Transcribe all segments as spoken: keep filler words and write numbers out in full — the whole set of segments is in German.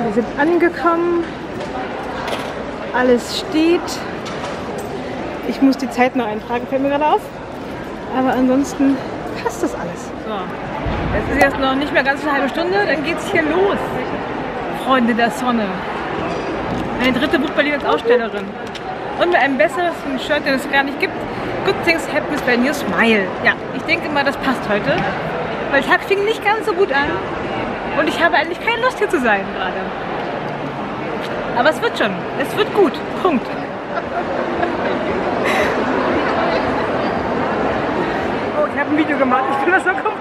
Wir sind angekommen. Alles steht. Ich muss die Zeit noch eintragen, fällt mir gerade auf. Aber ansonsten passt das alles. So, es ist jetzt noch nicht mehr ganz eine halbe Stunde, dann geht es hier los. Freunde der Sonne. Meine dritte Buch-Berlin als Ausstellerin. Und mit einem besseren Shirt, den es gar nicht gibt. Good things happen when you smile. Ja, ich denke mal, das passt heute. Weil der Tag fing nicht ganz so gut an. Und ich habe eigentlich keine Lust hier zu sein gerade. Aber es wird schon. Es wird gut. Punkt. Oh, ich habe ein Video gemacht. Ich bin das so kaputt.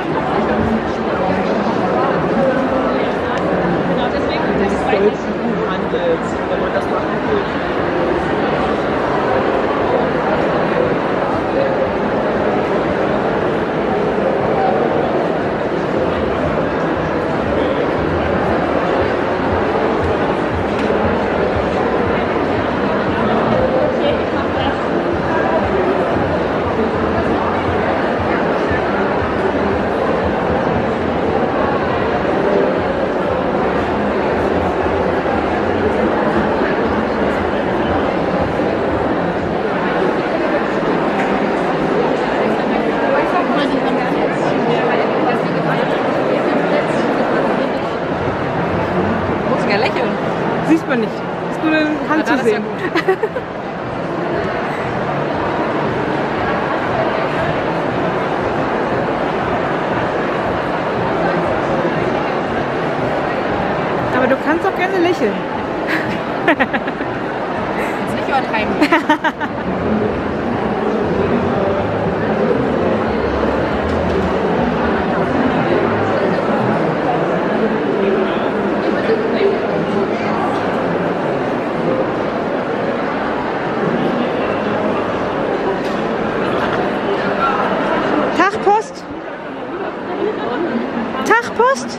Genau, deswegen ist es tollsten Buchhandels, wenn man das machen will. Sieht man nicht. Ist nur eine Hand zu sehen. Aber du kannst auch gerne lächeln. Jetzt nicht übertreiben. Tagpost? Tagpost?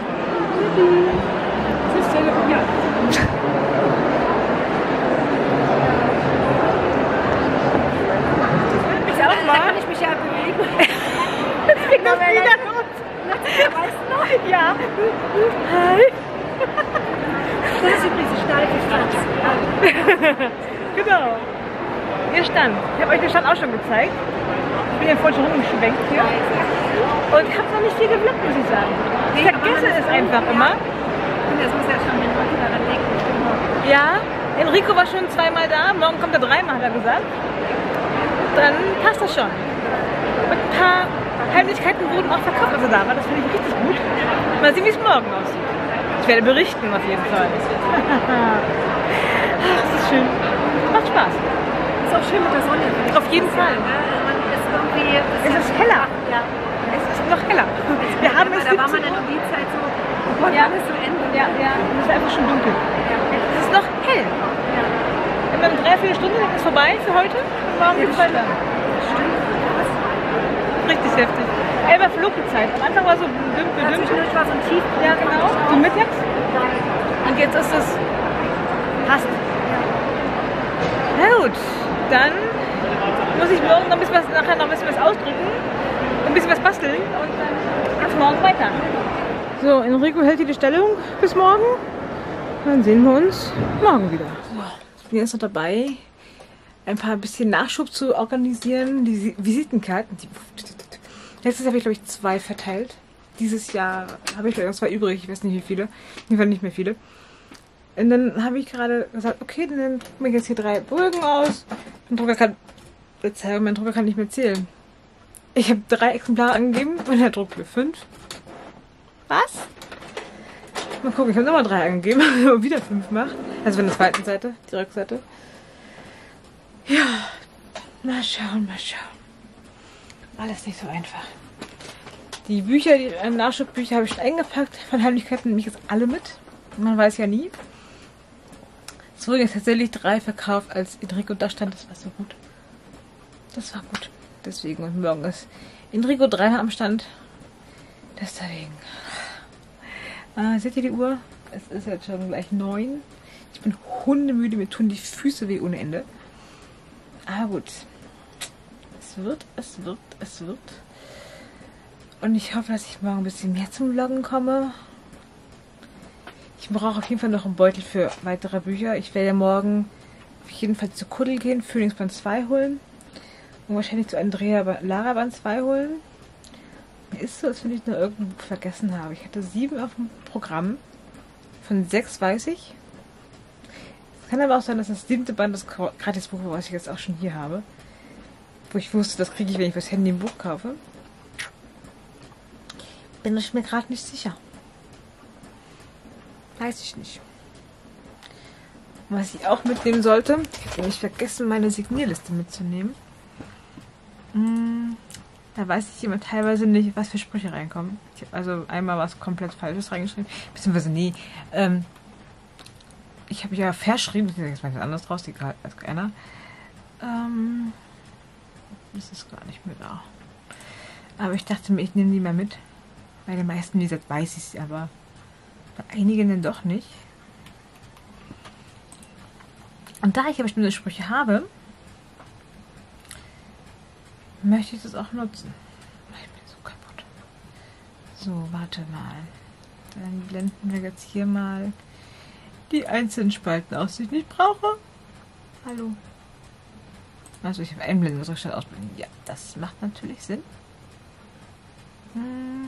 Ich auch mal. Da kann ich mich ja bewegen. Jetzt ging das wieder los. Weißt du noch? Ja. Hi. Das ist übrigens die steife. Genau. Hier stand. Ich habe euch den Stand auch schon gezeigt. Ich bin ja vorhin schon rumgeschwenkt hier. Und ich habe noch nicht viel gevloggt, muss ich sagen. Ich vergesse es einfach immer. Das muss ja schon Enrico daran denken. Ja, Enrico war schon zweimal da. Morgen kommt er dreimal, hat er gesagt. Dann passt das schon. Und ein paar Heimlichkeiten wurden auch verkauft, also da war. Das finde ich richtig gut. Mal sehen, wie es morgen aussieht. Ich werde berichten auf jeden Fall. Ach, das ist schön. Macht Spaß. Ist auch schön mit der Sonne. Auf jeden Fall. Es ist heller. Ja. Es ist noch heller. Wir haben es da war man in der Zeit so, oh Gott, ja. Alles zu Ende. Ja, ja. Es ist einfach schon dunkel. Ja. Es ist noch hell. Ja. Wir haben drei, vier Stunden, ist es vorbei für heute. Und morgen geht es weiter. Stimmt. Richtig heftig. Elber Flugzeit. Am Anfang war so bedimmt, bedimmt. Ja, war so ein Tief. Ja, genau. So mittags. Und jetzt ist es passt. Na gut, dann muss ich morgen noch ein bisschen was, nachher noch ein bisschen was ausdrücken, ein bisschen was basteln und dann geht's morgen weiter. So, Enrico hält hier die Stellung bis morgen. Dann sehen wir uns morgen wieder. So, ich bin jetzt noch dabei, ein paar bisschen Nachschub zu organisieren. Die Visitenkarten, die letztes Jahr habe ich glaube ich zwei verteilt. Dieses Jahr habe ich glaube ich zwei übrig, ich weiß nicht wie viele. Auf jeden Fall nicht mehr viele. Und dann habe ich gerade gesagt, okay, dann drucken wir jetzt hier drei Bögen aus. Mein Drucker kann, mein Drucker kann nicht mehr zählen. Ich habe drei Exemplare angegeben und er druckt mir fünf. Was? Mal gucken, ich habe nochmal drei angegeben und wieder fünf macht. Also von der zweiten Seite, die Rückseite. Ja, mal schauen, mal schauen. Alles nicht so einfach. Die Bücher, die Nachschubbücher habe ich schon eingepackt. Von Heimlichkeiten nehme ich jetzt alle mit. Man weiß ja nie. Es wurden jetzt tatsächlich drei verkauft, als Enrico da stand. Das war so gut. Das war gut. Deswegen. Und morgen ist Enrico dreimal am Stand. Deswegen. Äh, seht ihr die Uhr? Es ist jetzt schon gleich neun. Ich bin hundemüde. Mir tun die Füße weh ohne Ende. Aber gut. Es wird, es wird, es wird. Und ich hoffe, dass ich morgen ein bisschen mehr zum Vloggen komme. Ich brauche auf jeden Fall noch einen Beutel für weitere Bücher. Ich werde morgen auf jeden Fall zu Kuddel gehen, Phoenix Band zwei holen. Und wahrscheinlich zu Andrea Lara Band zwei holen. Ist so, als wenn ich nur irgendein Buch vergessen habe. Ich hatte sieben auf dem Programm. Von sechs weiß ich. Es kann aber auch sein, dass das siebte Band das Gratisbuch war, was ich jetzt auch schon hier habe. Wo ich wusste, das kriege ich, wenn ich fürs Handy ein Buch kaufe. Bin ich mir gerade nicht sicher. Weiß ich nicht. Was ich auch mitnehmen sollte, ich habe nämlich vergessen, meine Signierliste mitzunehmen. Hm, da weiß ich immer teilweise nicht, was für Sprüche reinkommen. Ich habe also einmal was komplett Falsches reingeschrieben. Beziehungsweise nee. Ähm, ich habe ja verschrieben, jetzt mal was anderes draus, egal, als keiner. Ähm, das ist gar nicht mehr da. Aber ich dachte mir, ich nehme die mal mit. Bei den meisten, wie gesagt, weiß ich es, aber bei einigen dann doch nicht. Und da ich ja bestimmte Sprüche habe, möchte ich das auch nutzen. Ich bin so kaputt. So, warte mal. Dann blenden wir jetzt hier mal die einzelnen Spalten aus, die ich nicht brauche. Hallo. Also ich habe einblenden, was soll ich statt ausblenden? Ja, das macht natürlich Sinn. Hm.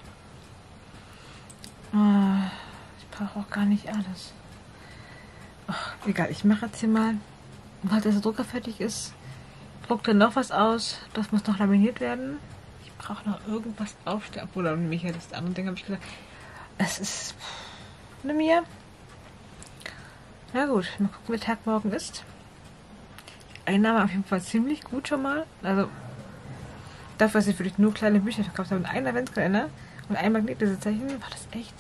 Oh, ich brauche auch gar nicht alles. Ach, egal, ich mache jetzt hier mal, sobald der Drucker fertig ist, druckt dann noch was aus. Das muss noch laminiert werden. Ich brauche noch irgendwas aufstellen. Obwohl, dann nehme ich ja das andere Ding, habe ich gesagt. Es ist... Nimm mir. Na gut, mal gucken, wie der Tag morgen ist. Einnahme auf jeden Fall ziemlich gut schon mal. Also, dafür, dass ich wirklich nur kleine Bücher verkauft habe und einen Adventskalender und ein Magnetlesezeichen, war das echt.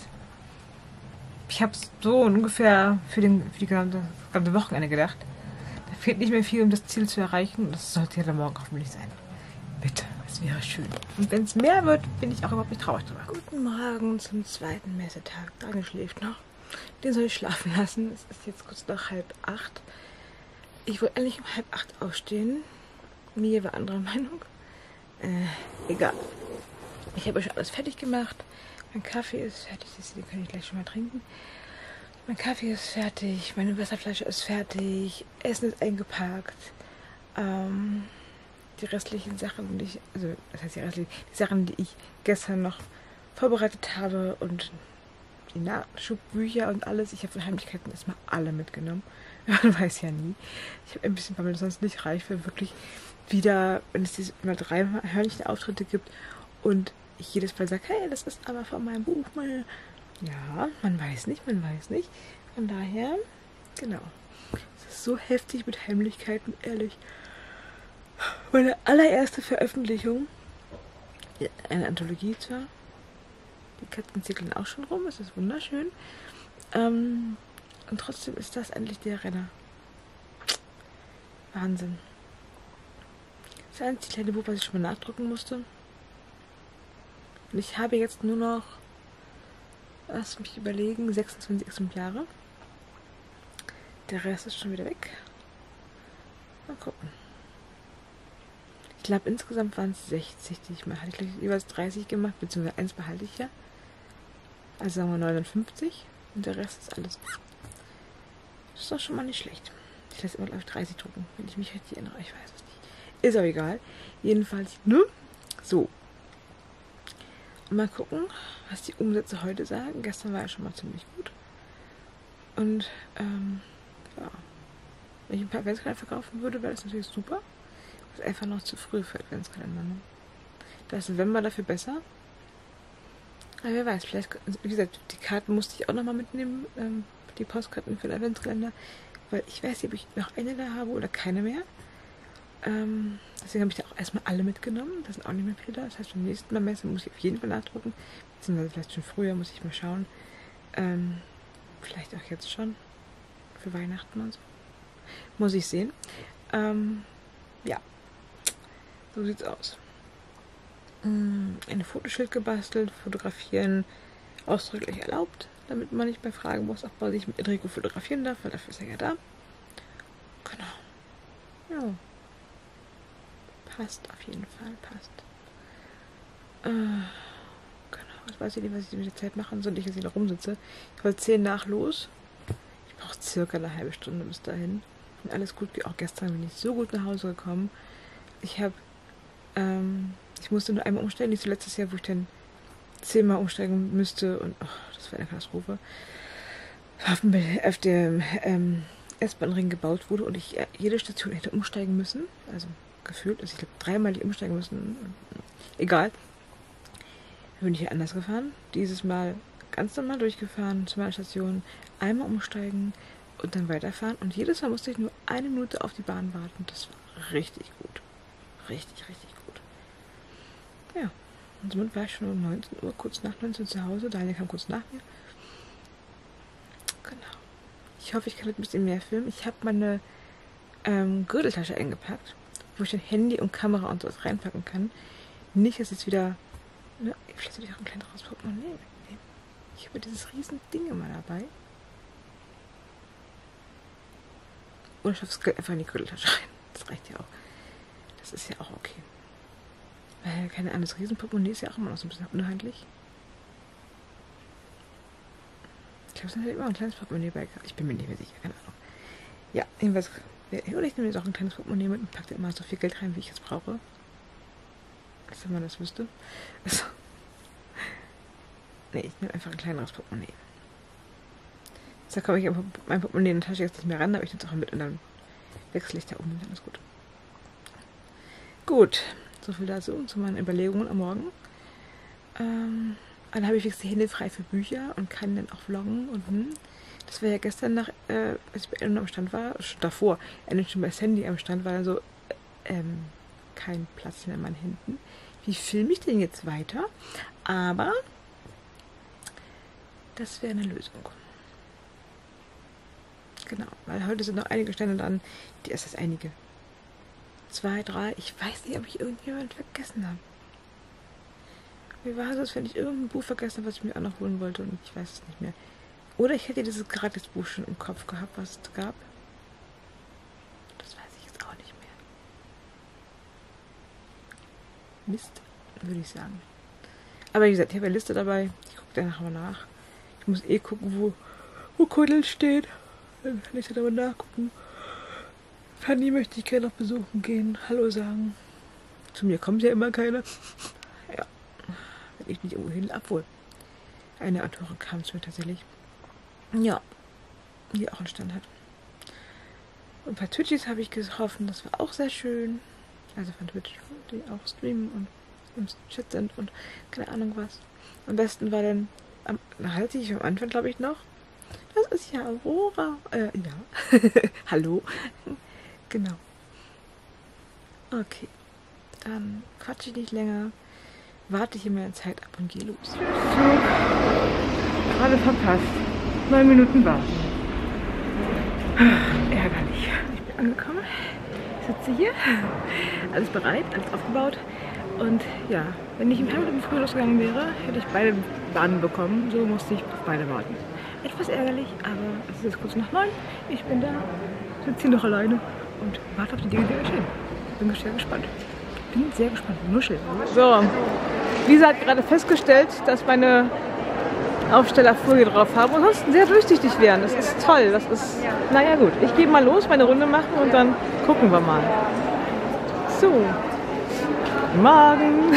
Ich habe so ungefähr für, den, für die gesamte, gesamte Wochenende gedacht. Da fehlt nicht mehr viel, um das Ziel zu erreichen. Das sollte ja dann morgen hoffentlich sein. Bitte, es wäre schön. Und wenn es mehr wird, bin ich auch überhaupt nicht traurig drüber. Guten Morgen zum zweiten Messetag. Daniel schläft noch. Den soll ich schlafen lassen. Es ist jetzt kurz nach halb acht. Ich wollte eigentlich um halb acht aufstehen. Mia war anderer Meinung. Äh, egal. Ich habe schon alles fertig gemacht. Mein Kaffee ist fertig, den kann ich gleich schon mal trinken. Mein Kaffee ist fertig, meine Wasserflasche ist fertig, Essen ist eingepackt. Ähm, die restlichen Sachen, die ich, also das heißt die restlichen, die Sachen, die ich gestern noch vorbereitet habe und die Nachschubbücher und alles. Ich habe für Heimlichkeiten erstmal alle mitgenommen. Man weiß ja nie. Ich habe ein bisschen, weil mir das sonst nicht reicht, für wirklich wieder, wenn es diese mal drei Hörnchen-Auftritte gibt und ich jedes Mal sage, hey, das ist aber von meinem Buch mal. Ja, man weiß nicht, man weiß nicht. Von daher, genau. Es ist so heftig mit Heimlichkeiten, ehrlich. Meine allererste Veröffentlichung, eine Anthologie zwar, die Katzen zirkeln auch schon rum, es ist wunderschön. Ähm, und trotzdem ist das endlich der Renner. Wahnsinn. Das einzige kleine Buch, was ich schon mal nachdrucken musste. Und ich habe jetzt nur noch, lass mich überlegen, sechsundzwanzig Exemplare. Der Rest ist schon wieder weg. Mal gucken. Ich glaube, insgesamt waren es sechzig, die ich mal hatte. Ich glaube, jeweils dreißig gemacht, beziehungsweise eins behalte ich ja. Also sagen wir neunundfünfzig. Und der Rest ist alles. Das ist doch schon mal nicht schlecht. Ich lasse immer, glaube ich, dreißig drucken, wenn ich mich richtig erinnere. Ich weiß es nicht. Ist auch egal. Jedenfalls, ne? So. Mal gucken, was die Umsätze heute sagen. Gestern war ja schon mal ziemlich gut. Und, ähm, ja. Wenn ich ein paar Adventskalender verkaufen würde, wäre das natürlich super. Das ist einfach noch zu früh für Adventskalender, ne? Da ist November dafür besser. Aber wer weiß, vielleicht, wie gesagt, die Karten musste ich auch nochmal mitnehmen, ähm, die Postkarten für den Adventskalender. Weil ich weiß nicht, ob ich noch eine da habe oder keine mehr. Ähm, deswegen habe ich da auch erstmal alle mitgenommen. Da sind auch nicht mehr viele da. Das heißt, beim nächsten Mal Messe muss ich auf jeden Fall nachdrucken. Beziehungsweise vielleicht schon früher, muss ich mal schauen. Ähm, vielleicht auch jetzt schon. Für Weihnachten und so. Muss ich sehen. Ähm, ja. So sieht's aus. Ähm, ein Fotoschild gebastelt. Fotografieren ausdrücklich erlaubt. Damit man nicht mehr fragen muss, ob man sich mit Enrico fotografieren darf, weil dafür ist er ja da. Genau. Ja. Passt auf jeden Fall, passt. Äh, genau. Ich weiß nicht, was ich mit der Zeit machen soll, ich jetzt hier noch rumsitze. Ich wollte zehn nach los. Ich brauche circa eine halbe Stunde bis dahin. Und alles gut, auch gestern bin ich so gut nach Hause gekommen. Ich habe, ähm, ich musste nur einmal umsteigen, nicht so letztes Jahr, wo ich dann zehnmal umsteigen müsste und oh, das war eine Katastrophe. Auf dem, auf dem ähm, S-Bahn-Ring gebaut wurde und ich äh, jede Station hätte umsteigen müssen. Also gefühlt, also ich glaube dreimal die umsteigen müssen. Egal. Dann bin ich hier anders gefahren. Dieses Mal ganz normal durchgefahren zu meiner Station, einmal umsteigen und dann weiterfahren. Und jedes Mal musste ich nur eine Minute auf die Bahn warten. Das war richtig gut. Richtig, richtig gut. Ja. Und somit war ich schon um neunzehn Uhr, kurz nach neunzehn Uhr zu Hause. Daniel kam kurz nach mir. Genau. Ich hoffe, ich kann ein bisschen mehr filmen. Ich habe meine ähm, Gürteltasche eingepackt, wo ich dann Handy und Kamera und sowas reinpacken kann. Nicht, dass jetzt wieder... Ne, vielleicht sollte ich auch ein kleineres Portemonnaie mitnehmen. Ich habe dieses riesen Ding immer dabei. Oder ich schaffe das Geld einfach in die Gürteltasche rein. Das reicht ja auch. Das ist ja auch okay. Weil, keine Ahnung, das Riesenportemonnaie ist ja auch immer noch so ein bisschen unhandlich. Ich glaube, es ist halt immer ein kleines Portemonnaie bei. Ich bin mir nicht mehr sicher, keine Ahnung. Ja, jedenfalls. Oder ich nehme jetzt auch ein kleines Portemonnaie mit und packe da immer so viel Geld rein, wie ich es brauche. Als wenn man das wüsste. Also. Nee, ich nehme einfach ein kleineres Portemonnaie. Da komme ich mein Portemonnaie in der Tasche jetzt nicht mehr ran, aber ich nehme es auch mit und dann wechsle ich da um und dann ist gut. Gut, so viel dazu, zu meinen Überlegungen am Morgen. Ähm, dann habe ich jetzt die Hände frei für Bücher und kann dann auch vloggen und hm. Das war ja gestern nach, äh, als ich bei Ellen am Stand war, schon davor, endlich schon bei Sandy am Stand war, dann so, ähm, kein Platz mehr in meinen Händen. Wie filme ich denn jetzt weiter? Aber das wäre eine Lösung. Genau, weil heute sind noch einige Stände dran. Die ist das einige. Zwei, drei. Ich weiß nicht, ob ich irgendjemand vergessen habe. Wie war es, wenn ich irgendein Buch vergessen habe, was ich mir auch noch holen wollte und ich weiß es nicht mehr. Oder ich hätte dieses Gratisbuch schon im Kopf gehabt, was es gab. Das weiß ich jetzt auch nicht mehr. Mist, würde ich sagen. Aber wie gesagt, ich habe eine Liste dabei. Ich gucke danach mal nach. Ich muss eh gucken, wo, wo Kuddel steht. Dann kann ich dann aber nachgucken. Fanny möchte ich gerne noch besuchen gehen. Hallo sagen. Zu mir kommt ja immer keiner. Ja. Wenn ich mich irgendwo hin abhole. Eine Autorin kam zu mir tatsächlich. Ja. Die auch einen Stand hat. Und ein paar Twitchies habe ich getroffen. Das war auch sehr schön. Also von Twitch, die auch streamen und im Chat sind und keine Ahnung was. Am besten war dann, am, halte ich am Anfang glaube ich noch. Das ist ja Aurora. Äh, ja. Hallo. Genau. Okay. Dann quatsche ich nicht länger. Warte ich in meiner Zeit ab und gehe los. Zug. Gerade verpasst. Neun Minuten warten. Ärgerlich. Ich bin angekommen. Ich sitze hier. Alles bereit, alles aufgebaut. Und ja, wenn ich ein paar Minuten früher losgegangen wäre, hätte ich beide Bahnen bekommen. So musste ich auf beide warten. Etwas ärgerlich, aber es ist jetzt kurz nach neun. Ich bin da, sitze hier noch alleine und warte auf die Dinge, die geschehen. Bin sehr gespannt. Bin sehr gespannt. Nuschel. So, Lisa hat gerade festgestellt, dass meine Aufsteller Folie drauf haben und ansonsten sehr durchsichtig wären. Das ist toll. Das ist, naja gut. Ich gehe mal los, meine Runde machen und dann gucken wir mal. So. Guten Morgen.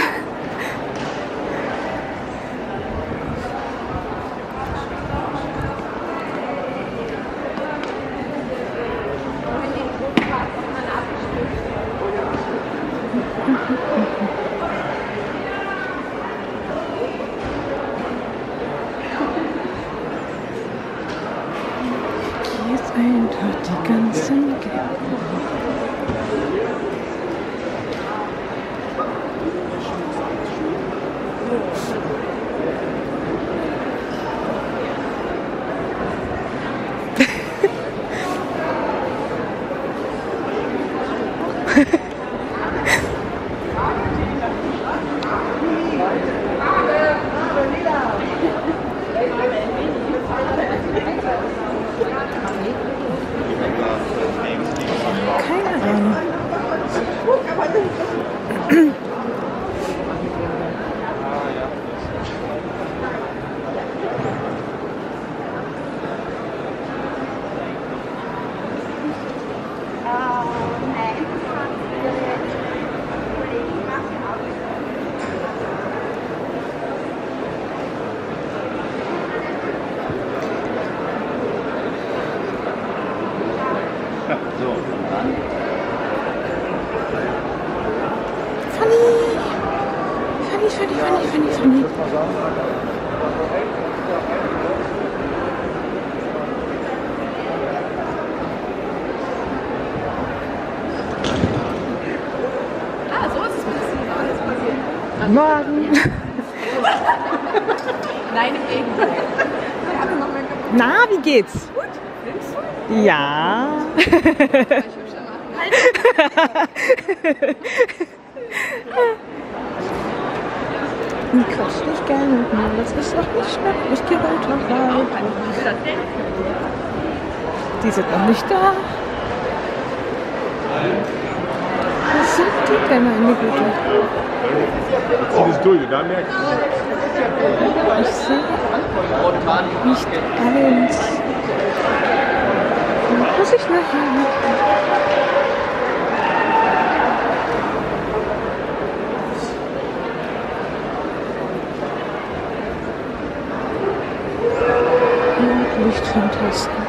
Hier ist einfach die ganzen Ah, so ist es ein bisschen alles passiert. Morgen. Nein, im Gegenteil. Na, wie geht's? Gut, nimmst du? Ja. Ich quatsch dich gerne mit mir, das ist noch nicht schlimm. Ich gehe weiter weiter. Die sind noch nicht da. Was sind die denn, meine Güte? Zieh das durch, da merkst du. Ich sehe nicht alles. Muss ich nachher machen? Lichtfantasten.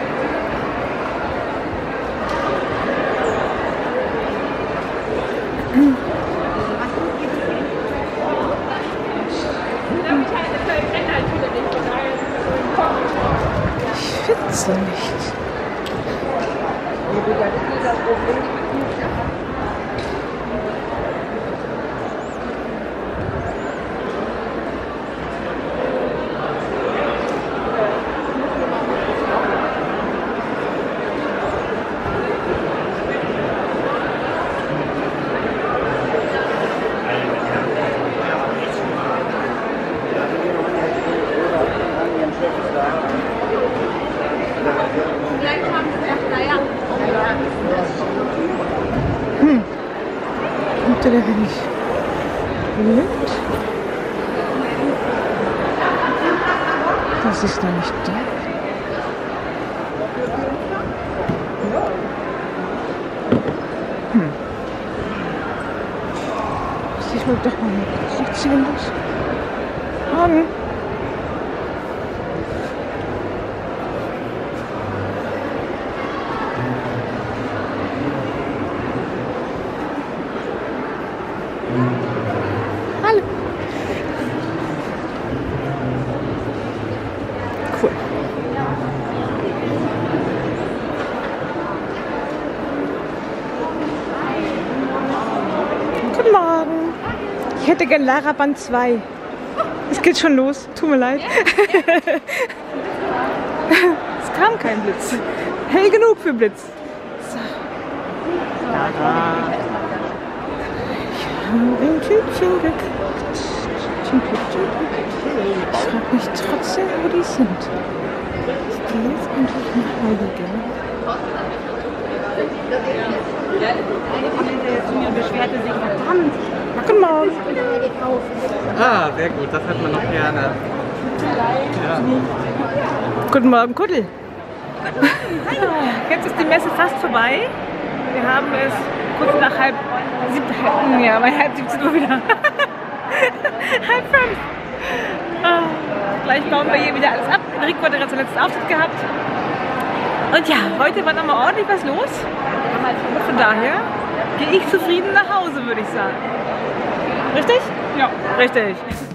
Ich schwitze nicht. Hm. Und da bin ich blind. Das ist noch nicht da. Hm. Ich will doch mal mit. Sieht sie denn das? Morgen. Hallo. Cool. Guten Morgen. Ich hätte gern Lara Band zwei. Es geht schon los. Tut mir leid. Es kam kein Blitz. Hell genug für Blitz. So. Lara. Ein Tütchen gekriegt. Ich frage mich trotzdem, wo die sind. Ich gehe jetzt endlich nach Heiligen. Eine von denen, der zu mir beschwerte, sich verdammt. Guten Morgen. Ah, sehr gut, das hat man noch gerne. Ja. Guten Morgen, Kuddel. Jetzt ist die Messe fast vorbei. Wir haben es kurz nach halb siebzehn, ja, bei halb siebzehn Uhr wieder. Halb fünf. Ah, gleich bauen wir hier wieder alles ab. Enrico hat gerade seinen letzten Auftritt gehabt. Und ja, heute war nochmal ordentlich was los. Von daher gehe ich zufrieden nach Hause, würde ich sagen. Richtig? Ja. Richtig.